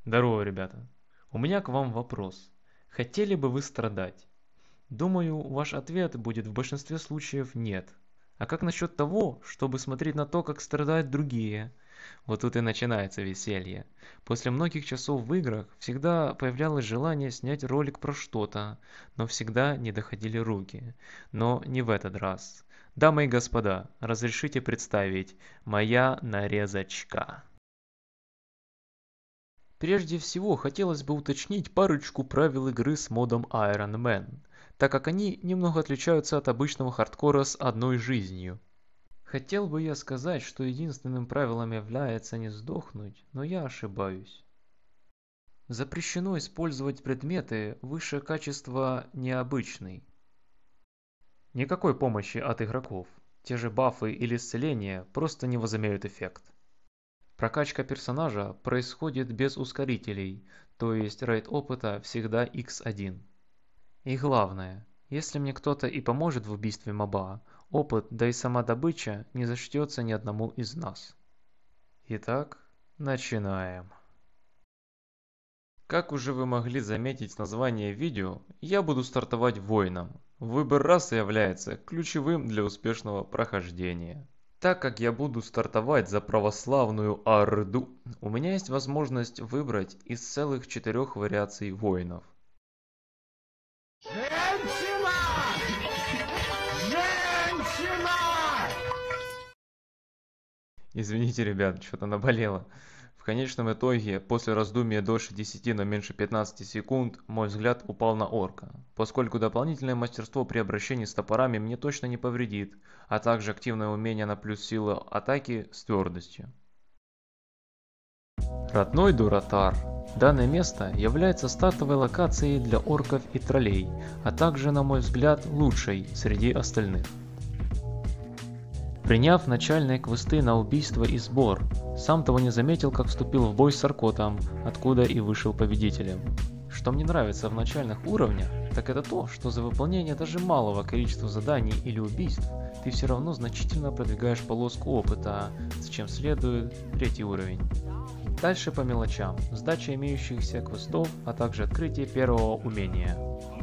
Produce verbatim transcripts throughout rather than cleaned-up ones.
Здорово, ребята. У меня к вам вопрос. Хотели бы вы страдать? Думаю, ваш ответ будет в большинстве случаев нет. А как насчет того, чтобы смотреть на то, как страдают другие? Вот тут и начинается веселье. После многих часов в играх всегда появлялось желание снять ролик про что-то, но всегда не доходили руки. Но не в этот раз. Дамы и господа, разрешите представить моя нарезочка. Прежде всего, хотелось бы уточнить парочку правил игры с модом Iron Man, так как они немного отличаются от обычного хардкора с одной жизнью. Хотел бы я сказать, что единственным правилом является не сдохнуть, но я ошибаюсь. Запрещено использовать предметы выше качества необычный. Никакой помощи от игроков. Те же бафы или исцеления просто не возымеют эффект. Прокачка персонажа происходит без ускорителей, то есть рейд опыта всегда икс один. И главное, если мне кто-то и поможет в убийстве моба, опыт, да и сама добыча не зачтется ни одному из нас. Итак, начинаем. Как уже вы могли заметить с названия видео, я буду стартовать воином. Выбор расы является ключевым для успешного прохождения. Так как я буду стартовать за православную Орду, у меня есть возможность выбрать из целых четырех вариаций воинов. Женщина! Женщина! Извините, ребят, что-то наболело. В конечном итоге, после раздумья дольше десяти, но меньше пятнадцати секунд, мой взгляд упал на орка, поскольку дополнительное мастерство при обращении с топорами мне точно не повредит, а также активное умение на плюс сила атаки с твердостью. Родной Дуратар. Данное место является стартовой локацией для орков и троллей, а также, на мой взгляд, лучшей среди остальных. Приняв начальные квесты на убийство и сбор, сам того не заметил, как вступил в бой с Аркотом, откуда и вышел победителем. Что мне нравится в начальных уровнях, так это то, что за выполнение даже малого количества заданий или убийств, ты все равно значительно продвигаешь полоску опыта, с чем следует третий уровень. Дальше по мелочам, сдача имеющихся квестов, а также открытие первого умения.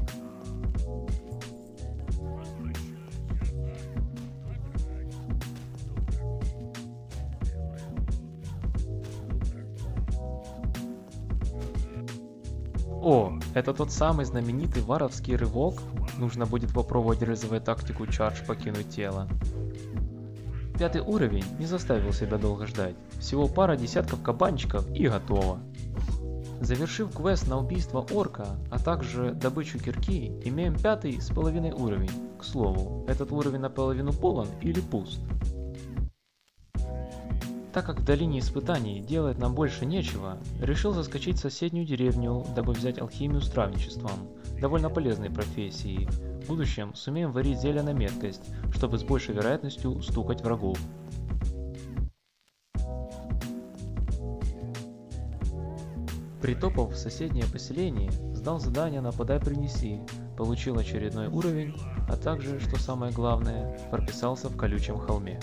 О, это тот самый знаменитый варовский рывок? Нужно будет попробовать реализовать тактику чардж покинуть тело. Пятый уровень не заставил себя долго ждать. Всего пара десятков кабанчиков и готово. Завершив квест на убийство орка, а также добычу кирки, имеем пятый с половиной уровень. К слову, этот уровень наполовину полон или пуст. Так как в долине испытаний делать нам больше нечего, решил заскочить в соседнюю деревню, дабы взять алхимию с травничеством, довольно полезной профессией. В будущем сумеем варить зелья на меткость, чтобы с большей вероятностью стукать врагов. Притопав в соседнее поселение, сдал задание «Нападай, принеси», получил очередной уровень, а также, что самое главное, прописался в колючем холме.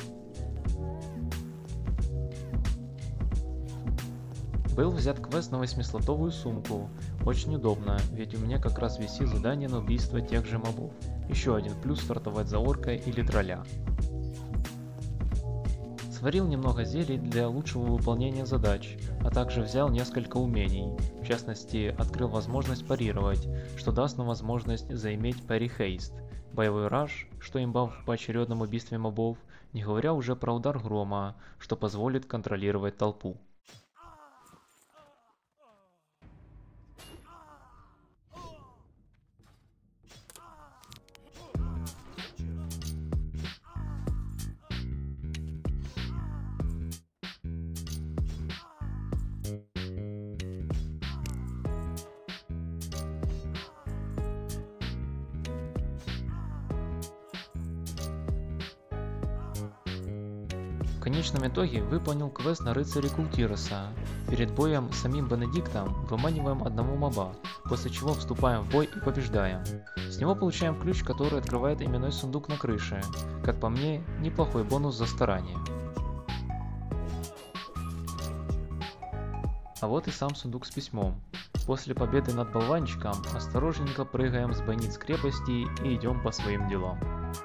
Был взят квест на восьмислотовую сумку, очень удобно, ведь у меня как раз висит задание на убийство тех же мобов. Еще один плюс стартовать за орка или тролля. Сварил немного зелий для лучшего выполнения задач, а также взял несколько умений, в частности открыл возможность парировать, что даст нам возможность заиметь пари хейст, боевой раж, что имба в поочередном убийстве мобов, не говоря уже про удар грома, что позволит контролировать толпу. В конечном итоге выполнил квест на рыцаре Култироса. Перед боем с самим Бенедиктом выманиваем одного моба, после чего вступаем в бой и побеждаем. С него получаем ключ, который открывает именной сундук на крыше. Как по мне, неплохой бонус за старание. А вот и сам сундук с письмом. После победы над болванчиком осторожненько прыгаем с бойниц крепости и идем по своим делам.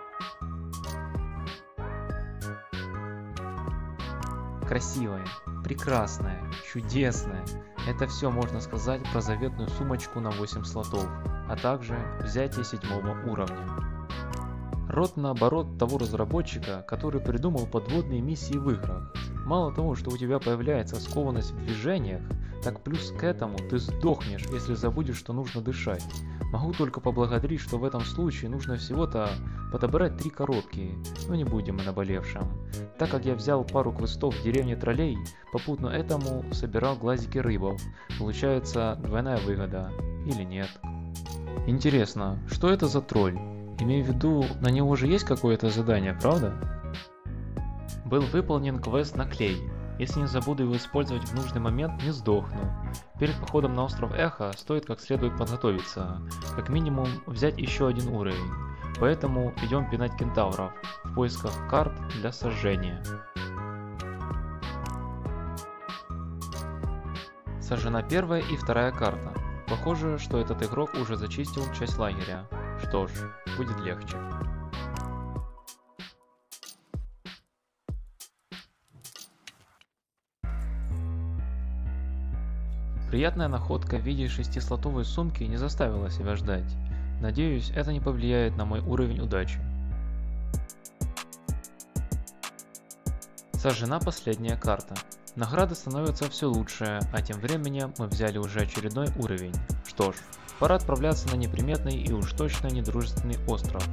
Красивая, прекрасная, чудесная. Это все можно сказать про заветную сумочку на восемь слотов, а также взятие седьмого уровня. Род наоборот того разработчика, который придумал подводные миссии в играх. Мало того, что у тебя появляется скованность в движениях, так плюс к этому ты сдохнешь, если забудешь, что нужно дышать. Могу только поблагодарить, что в этом случае нужно всего-то подобрать три коробки, но не будем о наболевшем. Так как я взял пару квестов в деревне троллей, попутно этому собирал глазики рыбов. Получается двойная выгода, или нет? Интересно, что это за тролль? Имею в виду, на него же есть какое-то задание, правда? Был выполнен квест на клей. Если не забуду его использовать в нужный момент, не сдохну. Перед походом на остров Эхо стоит как следует подготовиться. Как минимум взять еще один уровень. Поэтому идем пинать кентавров в поисках карт для сожжения. Сожжена первая и вторая карта. Похоже, что этот игрок уже зачистил часть лагеря. Что ж, будет легче. Приятная находка в виде шестислотовой сумки не заставила себя ждать. Надеюсь, это не повлияет на мой уровень удачи. Сожжена последняя карта. Награды становятся все лучше, а тем временем мы взяли уже очередной уровень. Что ж, пора отправляться на неприметный и уж точно недружественный остров.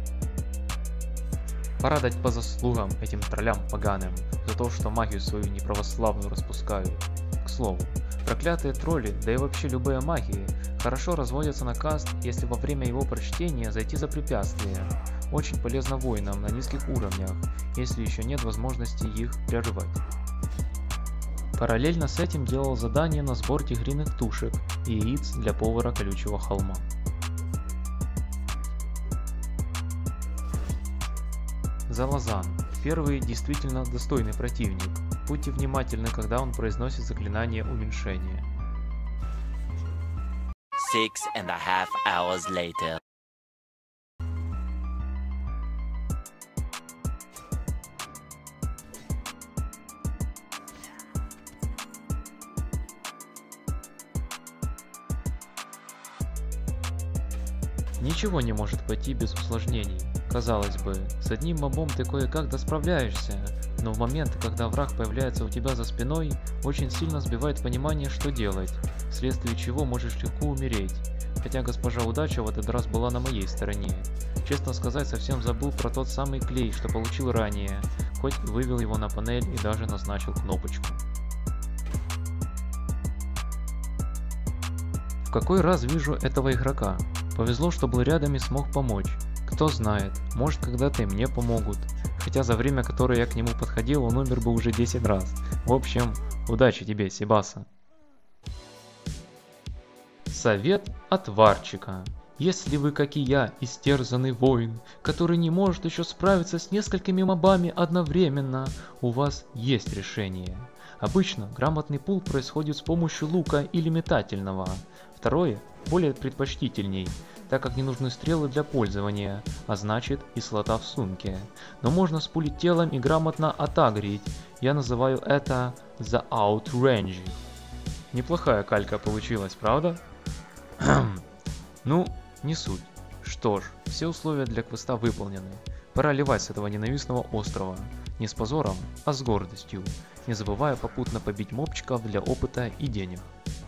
Пора дать по заслугам этим троллям поганым за то, что магию свою неправославную распускают. К слову, проклятые тролли, да и вообще любые магии, хорошо разводятся на каст, если во время его прочтения зайти за препятствия. Очень полезно воинам на низких уровнях, если еще нет возможности их прерывать. Параллельно с этим делал задание на сбор тигриных тушек и яиц для повара колючего холма. Залазан. Первый действительно достойный противник. Будьте внимательны, когда он произносит заклинание уменьшения. Six and a half hours later. Ничего не может пойти без усложнений. Казалось бы, с одним мобом ты кое-как досправляешься, но в моменты, когда враг появляется у тебя за спиной, очень сильно сбивает понимание, что делать, вследствие чего можешь легко умереть. Хотя госпожа удача в этот раз была на моей стороне. Честно сказать, совсем забыл про тот самый клей, что получил ранее, хоть и вывел его на панель и даже назначил кнопочку. В какой раз вижу этого игрока? Повезло, что был рядом и смог помочь. Кто знает, может когда-то и мне помогут. Хотя за время, которое я к нему подходил, он умер бы уже десять раз. В общем, удачи тебе, Сибаса. Совет от Варчика. Если вы, как и я, истерзанный воин, который не может еще справиться с несколькими мобами одновременно, у вас есть решение. Обычно грамотный пул происходит с помощью лука или метательного. Второе более предпочтительней, так как не нужны стрелы для пользования, а значит и слота в сумке. Но можно спулить телом и грамотно отагрить. Я называю это The Outrange. Неплохая калька получилась, правда? Ну, не суть. Что ж, все условия для квеста выполнены. Пора ливать с этого ненавистного острова. Не с позором, а с гордостью, не забывая попутно побить мобчиков для опыта и денег.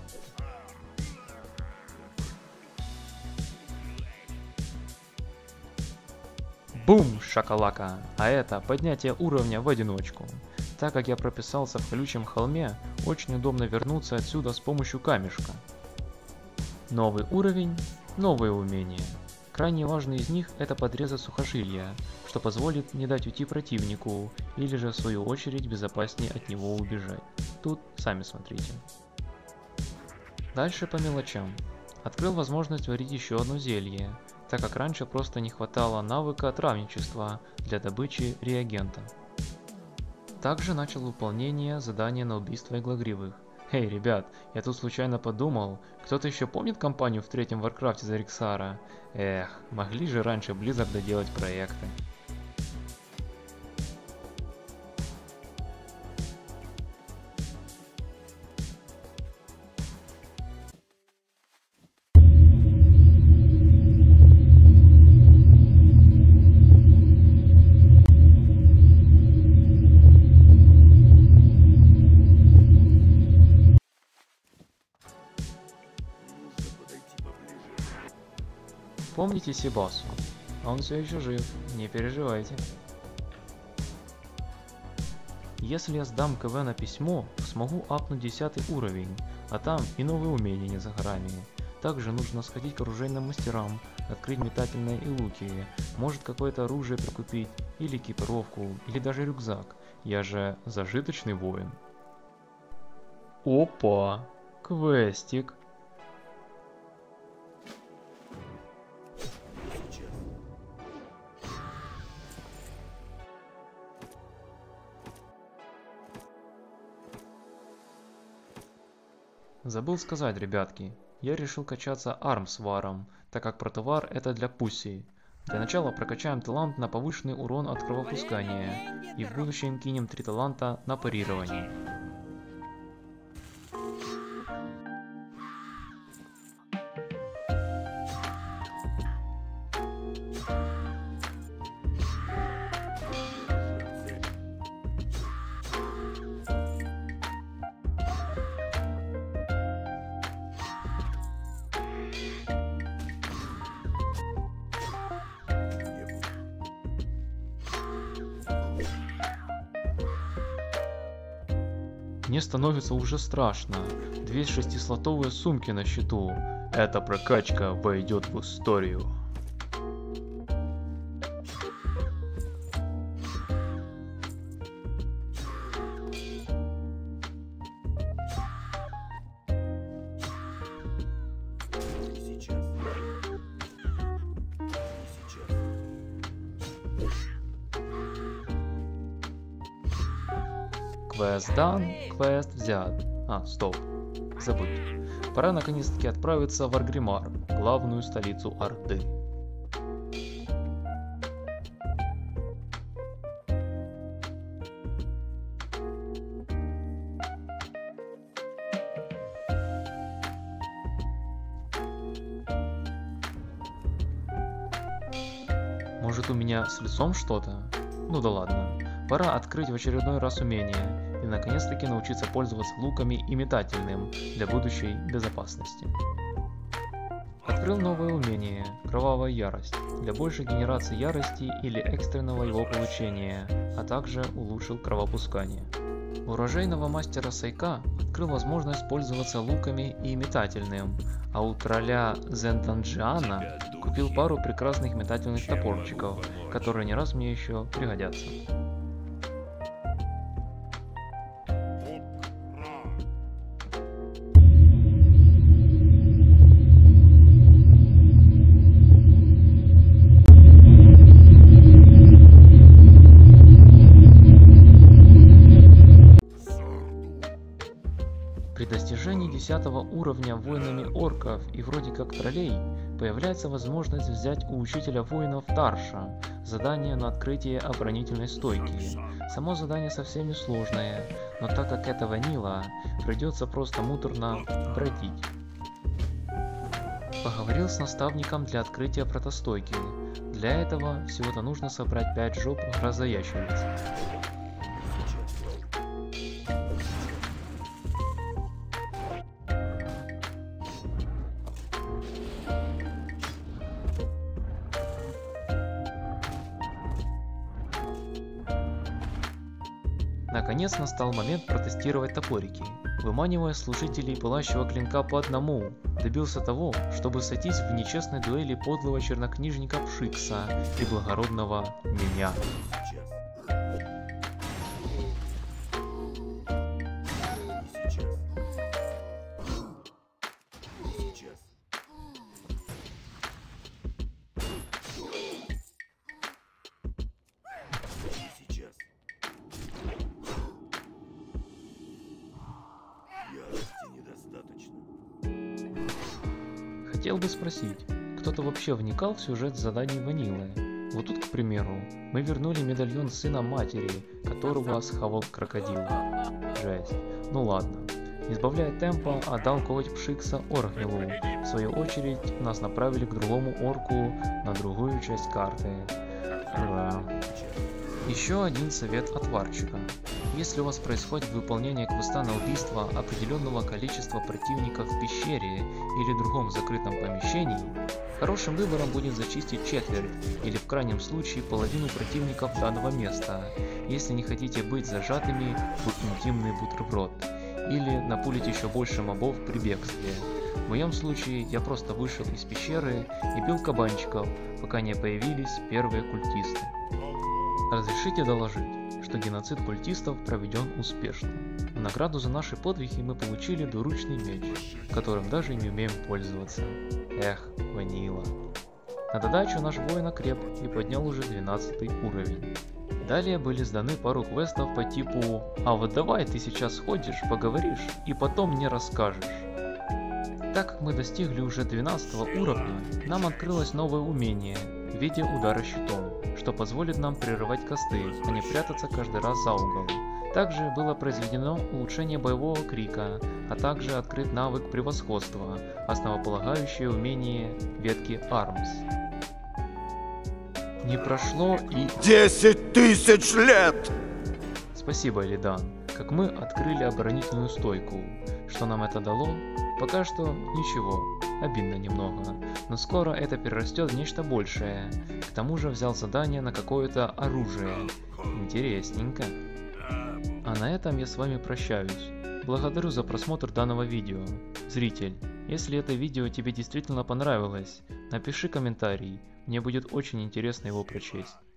Бум, шакалака! А это поднятие уровня в одиночку. Так как я прописался в колючем холме, очень удобно вернуться отсюда с помощью камешка. Новый уровень, новые умения. Крайне важный из них это подрезать сухожилия, что позволит не дать уйти противнику, или же в свою очередь безопаснее от него убежать. Тут сами смотрите. Дальше по мелочам. Открыл возможность варить еще одно зелье, так как раньше просто не хватало навыка травничества для добычи реагента. Также начал выполнение задания на убийство иглогривых. Эй, ребят, я тут случайно подумал, кто-то еще помнит компанию в третьем Варкрафте за Риксара? Эх, могли же раньше Blizzard доделать проекты. Помните Сибасу? Он все еще жив, не переживайте. Если я сдам КВ на письмо, то смогу апнуть десятый уровень, а там и новые умения не за горами. Также нужно сходить к оружейным мастерам, открыть метательные и луки, может какое-то оружие прикупить, или экипировку, или даже рюкзак. Я же зажиточный воин. Опа! Квестик! Забыл сказать, ребятки, я решил качаться армсваром, так как протовар это для пуссей. Для начала прокачаем талант на повышенный урон от кровопускания, и в будущем кинем три таланта на парирование. Мне становится уже страшно. Две шестислотовые сумки на счету. Эта прокачка войдет в историю. Квест дан, квест взят. А, стоп. Забудь. Пора наконец-таки отправиться в Аргримар, главную столицу Орды. Может, у меня с лицом что-то? Ну да ладно. Пора открыть в очередной раз умение и наконец-таки научиться пользоваться луками и метательным для будущей безопасности. Открыл новое умение Кровавая Ярость для большей генерации ярости или экстренного его получения, а также улучшил кровопускание. У оружейного мастера Сайка открыл возможность пользоваться луками и метательным, а у тролля Зентанджиана купил пару прекрасных метательных топорчиков, которые не раз мне еще пригодятся. При достижении десятого уровня воинами орков и вроде как троллей появляется возможность взять у учителя воинов Тарша задание на открытие оборонительной стойки. Само задание совсем не сложное, но так как это ванила, придется просто муторно бродить. Поговорил с наставником для открытия протостойки. Для этого всего-то нужно собрать пять жоп грозоящериц. Наконец настал момент протестировать топорики. Выманивая служителей пылающего клинка по одному, добился того, чтобы сойтись в нечестной дуэли подлого чернокнижника Пшикса и благородного меня. Я Хотел бы спросить, кто-то вообще вникал в сюжет заданий Ванилы? Вот тут, к примеру, мы вернули медальон сына матери, которого схавал крокодил. Жесть. Ну ладно. Не сбавляя темпа, отдал коготь Пшикса Оргнилу. В свою очередь, нас направили к другому орку на другую часть карты. Ура. Еще один совет от Варчика. Если у вас происходит выполнение квеста на убийство определенного количества противников в пещере или другом закрытом помещении, хорошим выбором будет зачистить четверть или в крайнем случае половину противников данного места, если не хотите быть зажатыми в интимный бутерброд, или напулить еще больше мобов при бегстве. В моем случае я просто вышел из пещеры и бил кабанчиков, пока не появились первые культисты. Разрешите доложить, что геноцид культистов проведен успешно. В награду за наши подвиги мы получили двуручный меч, которым даже не умеем пользоваться. Эх, Ванила. На додачу наш воин окреп и поднял уже двенадцатый уровень. Далее были сданы пару квестов по типу «А вот давай ты сейчас сходишь, поговоришь и потом мне расскажешь». Так как мы достигли уже двенадцатого уровня, нам открылось новое умение в виде удара щитом, что позволит нам прерывать косты, а не прятаться каждый раз за угол. Также было произведено улучшение боевого крика, а также открыт навык превосходства, основополагающее умение ветки Армс. Не прошло и... десять тысяч лет! Спасибо, Элидан, как мы открыли оборонительную стойку. Что нам это дало? Пока что ничего, обидно немного, но скоро это перерастет в нечто большее. К тому же взял задание на какое-то оружие. Интересненько. А на этом я с вами прощаюсь. Благодарю за просмотр данного видео. Зритель, если это видео тебе действительно понравилось, напиши комментарий, мне будет очень интересно его прочесть.